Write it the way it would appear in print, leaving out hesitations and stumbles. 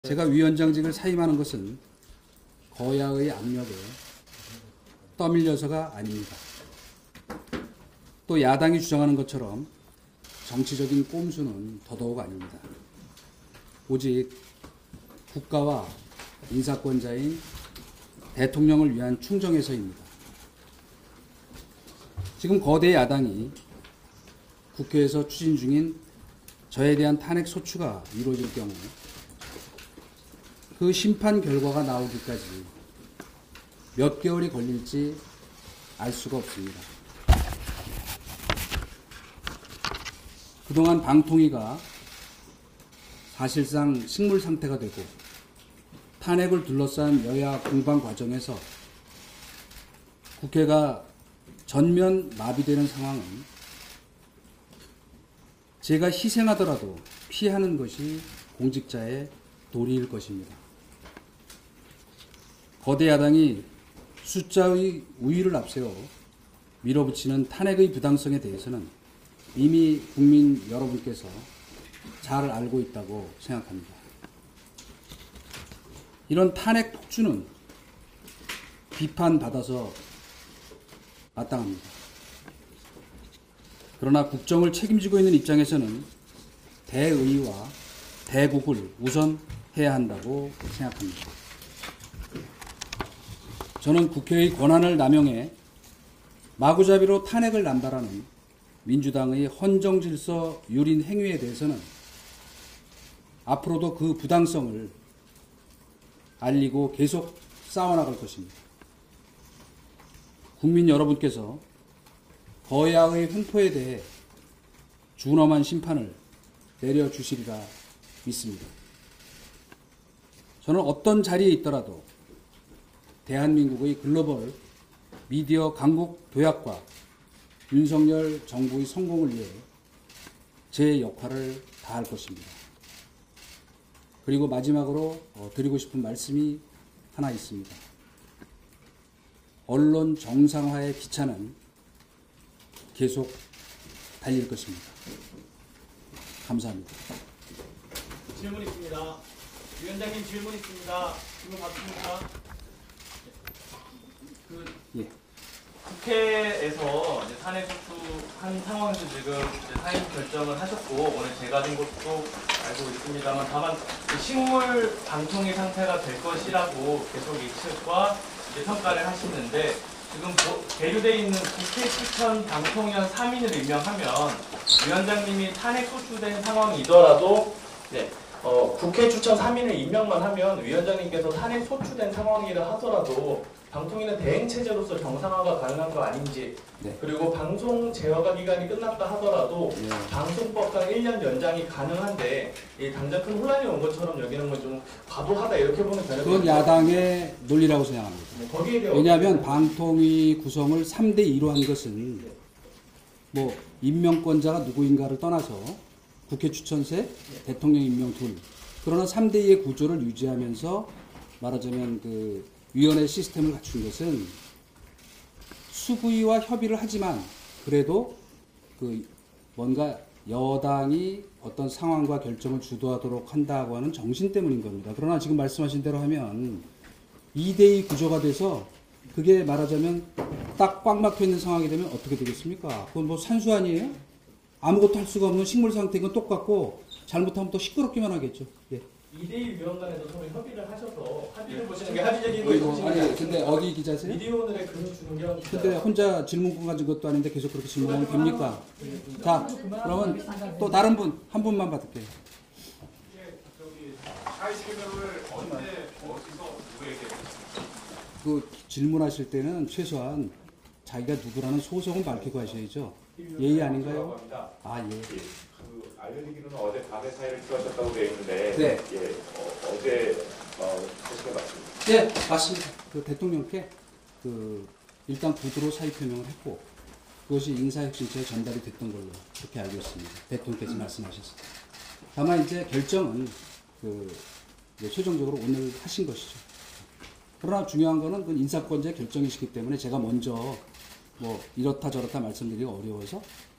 제가 위원장직을 사임하는 것은 거야의 압력에 떠밀려서가 아닙니다. 또 야당이 주장하는 것처럼 정치적인 꼼수는 더더욱 아닙니다. 오직 국가와 인사권자인 대통령을 위한 충정에서입니다. 지금 거대 야당이 국회에서 추진 중인 저에 대한 탄핵 소추가 이루어질 경우 그 심판 결과가 나오기까지 몇 개월이 걸릴지 알 수가 없습니다. 그동안 방통위가 사실상 식물 상태가 되고 탄핵을 둘러싼 여야 공방 과정에서 국회가 전면 마비되는 상황은 제가 희생하더라도 피하는 것이 공직자의 도리일 것입니다. 거대 야당이 숫자의 우위를 앞세워 밀어붙이는 탄핵의 부당성에 대해서는 이미 국민 여러분께서 잘 알고 있다고 생각합니다. 이런 탄핵 폭주는 비판받아서 마땅합니다. 그러나 국정을 책임지고 있는 입장에서는 대의와 대국을 우선 해야 한다고 생각합니다. 저는 국회의 권한을 남용해 마구잡이로 탄핵을 남발하는 민주당의 헌정질서 유린 행위에 대해서는 앞으로도 그 부당성을 알리고 계속 싸워나갈 것입니다. 국민 여러분께서 거야의 횡포에 대해 준엄한 심판을 내려주시리라 믿습니다. 저는 어떤 자리에 있더라도 대한민국의 글로벌 미디어 강국 도약과 윤석열 정부의 성공을 위해 제 역할을 다할 것입니다. 그리고 마지막으로 드리고 싶은 말씀이 하나 있습니다. 언론 정상화의 기차는 계속 달릴 것입니다. 감사합니다. 질문 있습니다. 위원장님 질문 있습니다. 질문 받습니까? 예. 국회에서 이제 탄핵 소추한 상황에서 지금 이제 사임 결정을 하셨고 오늘 제가 된 것도 알고 있습니다만 다만 식물 방통위 상태가 될 것이라고 계속 예측과 이제 평가를 하시는데 지금 계류되어 있는 국회 추천 방통위원 3인을 임명하면 위원장님이 탄핵 소추된 상황이더라도 국회 추천 3인을 임명만 하면 위원장님께서 탄핵 소추된 상황이라 하더라도 방통위는 대행체제로서 정상화가 가능한 거 아닌지 그리고 방송 재허가 기간이 끝났다 하더라도 방송법상 1년 연장이 가능한데 당장 큰 혼란이 온 것처럼 여기는 뭐 좀 과도하다 이렇게 보는 견해가 그건 야당의 논리라고 생각합니다. 거기에 대해 왜냐하면 방통위 구성을 3대2로 한 것은 뭐 임명권자가 누구인가를 떠나서 국회 추천세, 대통령 임명 둘. 그러나 3대2의 구조를 유지하면서 말하자면 그 위원회 시스템을 갖춘 것은 수구위와 협의를 하지만 그래도 그 뭔가 여당이 어떤 상황과 결정을 주도하도록 한다고 하는 정신 때문인 겁니다. 그러나 지금 말씀하신 대로 하면 2대2 구조가 돼서 그게 말하자면 딱 꽉 막혀 있는 상황이 되면 어떻게 되겠습니까? 그건 뭐 산수 아니에요? 아무것도 할 수가 없는 식물 상태인 건 똑같고 잘못하면 또 시끄럽기만 하겠죠. 예. 2대1 위원 간에서 서로 협의를 하셔서 합의를 보시는 게 합의적인 거예요. 아니 근데 어디 기자세요? 미디어오늘의 금준경 기자. 근데 혼자 질문권 가진 것도 아닌데 계속 그렇게 질문하면 됩니까? 자, 그러면 또 다른 분, 한 분만 받을게요. 사회생명을 언제 어디서 누구에게 그 질문하실 때는 최소한 자기가 누구라는 소속은 밝히고 하셔야죠. 예의 아닌가요? 아, 예. 그 알려지기로는 어제 밤에 사회를 취하셨다고 되어 있는데 네. 어제 하신 게 맞습니다. 네, 맞습니다. 그 대통령께 그 일단 구두로 사의 표명을 했고 그것이 인사혁신처에 전달이 됐던 걸로 그렇게 알고 있습니다. 대통령께서 말씀하셨습니다. 다만 이제 결정은 그 최종적으로 오늘 하신 것이죠. 그러나 중요한 거는 그 인사권자의 결정이시기 때문에 제가 먼저 뭐 이렇다 저렇다 말씀드리기가 어려워서